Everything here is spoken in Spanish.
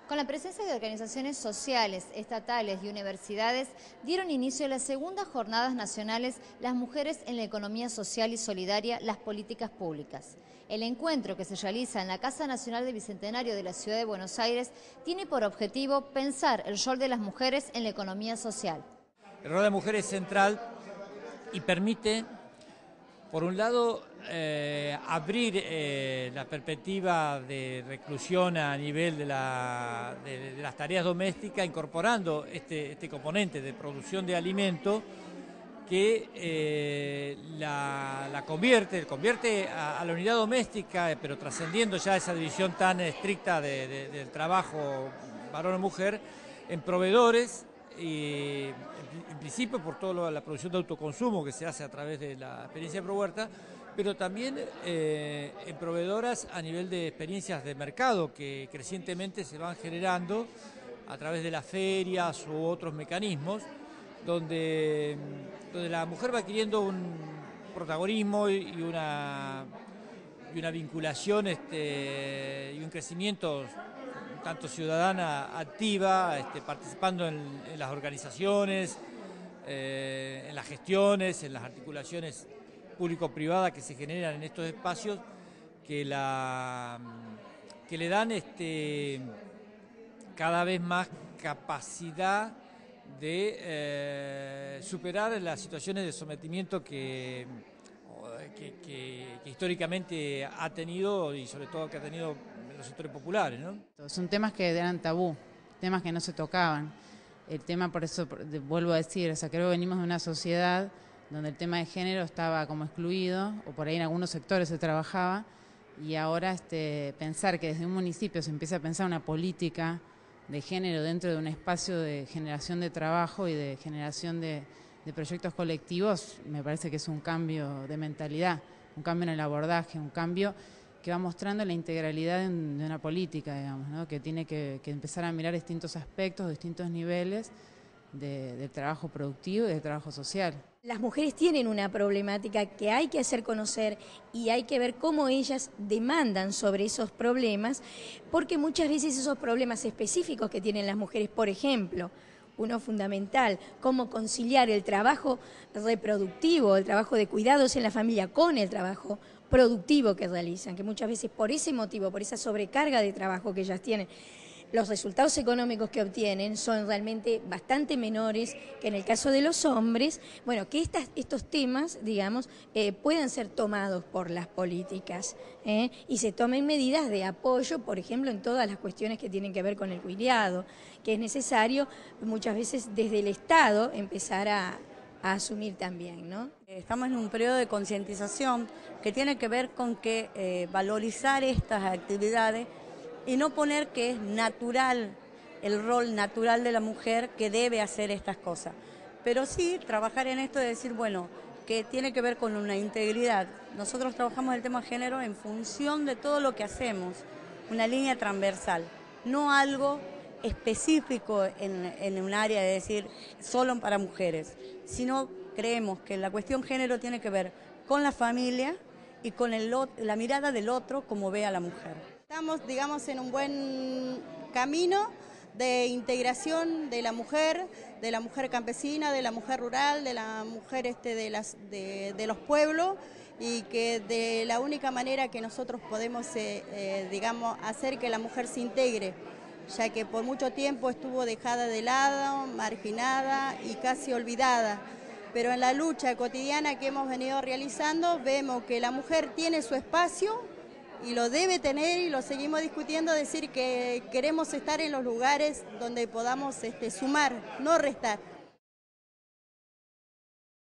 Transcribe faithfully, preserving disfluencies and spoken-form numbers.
Con la presencia de organizaciones sociales, estatales y universidades, dieron inicio a las segundas jornadas nacionales Las mujeres en la economía social y solidaria, las políticas públicas. El encuentro, que se realiza en la Casa Nacional de Bicentenario de la Ciudad de Buenos Aires, tiene por objetivo pensar el rol de las mujeres en la economía social. El rol de la mujer es central y permite, por un lado, eh, abrir eh, la perspectiva de reclusión a nivel de, la, de, de las tareas domésticas, incorporando este, este componente de producción de alimento que eh, la, la convierte, convierte a, a la unidad doméstica, pero trascendiendo ya esa división tan estricta de, de, del trabajo varón o mujer, en proveedores, y en principio por toda la producción de autoconsumo que se hace a través de la experiencia de ProHuerta, pero también eh, en proveedoras a nivel de experiencias de mercado que crecientemente se van generando a través de las ferias u otros mecanismos, donde, donde la mujer va adquiriendo un protagonismo y una, y una vinculación este, y un crecimiento tanto ciudadana activa, este, participando en, en las organizaciones, eh, en las gestiones, en las articulaciones público-privadas que se generan en estos espacios, que, la, que le dan este, cada vez más capacidad de eh, superar las situaciones de sometimiento que, que, que, que históricamente ha tenido y sobre todo que ha tenido en los sectores populares, ¿no? Son temas que eran tabú, temas que no se tocaban. El tema, por eso vuelvo a decir, o sea, creo que venimos de una sociedad donde el tema de género estaba como excluido, o por ahí en algunos sectores se trabajaba, y ahora este, pensar que desde un municipio se empieza a pensar una política de género dentro de un espacio de generación de trabajo y de generación de, de proyectos colectivos, me parece que es un cambio de mentalidad, un cambio en el abordaje, un cambio que va mostrando la integralidad de, un, de una política, digamos, ¿no? Que tiene que, que empezar a mirar distintos aspectos, distintos niveles de, del trabajo productivo y del trabajo social. Las mujeres tienen una problemática que hay que hacer conocer y hay que ver cómo ellas demandan sobre esos problemas, porque muchas veces esos problemas específicos que tienen las mujeres, por ejemplo, uno fundamental, cómo conciliar el trabajo reproductivo, el trabajo de cuidados en la familia con el trabajo productivo que realizan, que muchas veces por ese motivo, por esa sobrecarga de trabajo que ellas tienen, los resultados económicos que obtienen son realmente bastante menores que en el caso de los hombres. Bueno, que estas, estos temas, digamos, eh, puedan ser tomados por las políticas ¿eh? y se tomen medidas de apoyo, por ejemplo, en todas las cuestiones que tienen que ver con el cuidado, que es necesario muchas veces desde el Estado empezar a, a asumir también, ¿no? Estamos en un periodo de concientización que tiene que ver con que eh, valorizar estas actividades y no poner que es natural, el rol natural de la mujer que debe hacer estas cosas. Pero sí trabajar en esto de decir, bueno, que tiene que ver con una integridad. Nosotros trabajamos el tema género en función de todo lo que hacemos, una línea transversal, no algo específico en, en un área de decir solo para mujeres, sino creemos que la cuestión género tiene que ver con la familia y con el, la mirada del otro como ve a la mujer. Estamos, digamos, en un buen camino de integración de la mujer, de la mujer campesina, de la mujer rural, de la mujer este, de, las, de, de los pueblos, y que de la única manera que nosotros podemos, eh, eh, digamos, hacer que la mujer se integre, ya que por mucho tiempo estuvo dejada de lado, marginada y casi olvidada. Pero en la lucha cotidiana que hemos venido realizando, vemos que la mujer tiene su espacio y lo debe tener, y lo seguimos discutiendo, decir que queremos estar en los lugares donde podamos este, sumar, no restar.